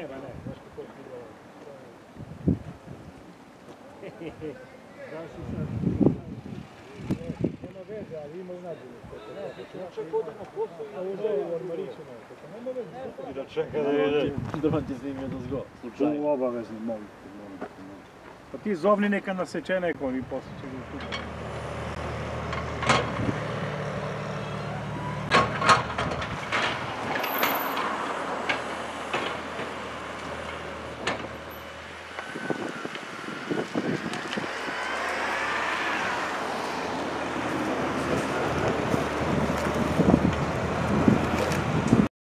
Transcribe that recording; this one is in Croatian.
Nema, ne, znaš kako je bilo. Znaš i sad, nema veze, ali ima i nađenje. Čak odemo posao i u Armariću, nema veze. I da čeka da ide. Da ti snimio da zgo, slučajno. Obavezno, molim. Pa ti zovni neka nasečene koji posle će ga